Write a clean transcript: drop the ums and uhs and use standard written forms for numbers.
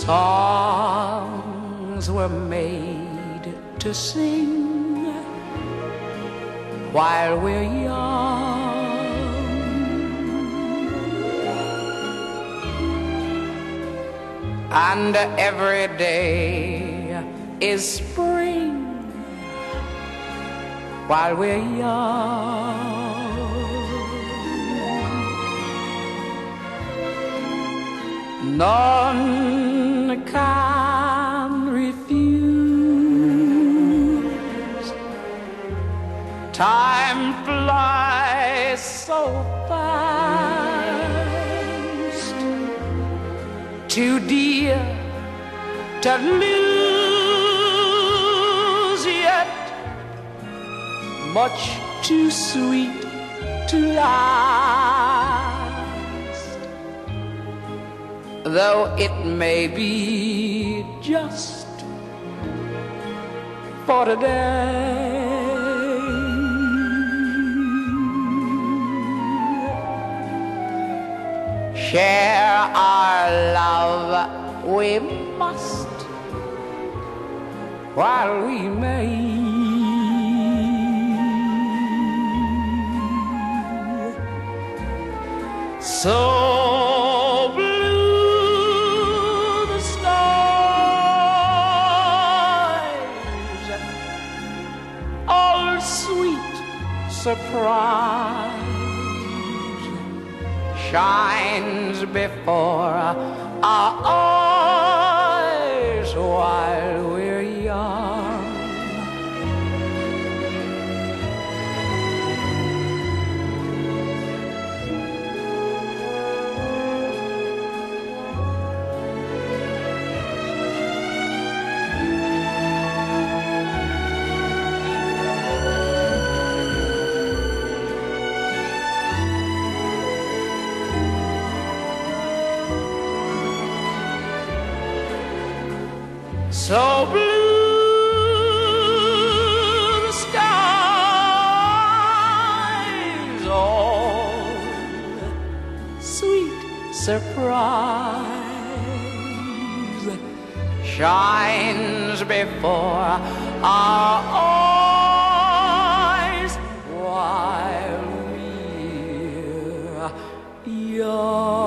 Songs were made to sing while we're young, and every day is spring while we're young. None can refuse. Time flies so fast, too dear to lose, yet much too sweet to last. Though it may be just for today, share our love we must while we may. So blue the skies, all sweet surprise shines before our eyes while we're young. So blue the skies, all sweet surprise shines before our eyes while we're young.